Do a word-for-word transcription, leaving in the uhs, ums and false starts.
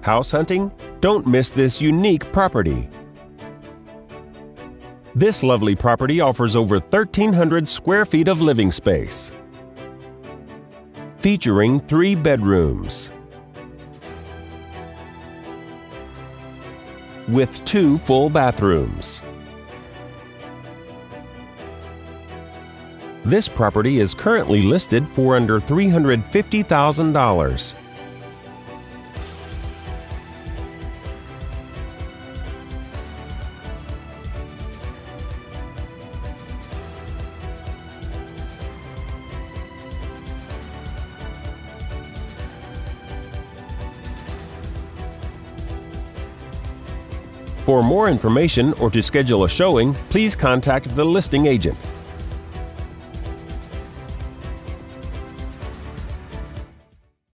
House hunting? Don't miss this unique property. This lovely property offers over thirteen hundred square feet of living space, featuring three bedrooms with two full bathrooms. This property is currently listed for under three hundred fifty thousand dollars. For more information or to schedule a showing, please contact the listing agent.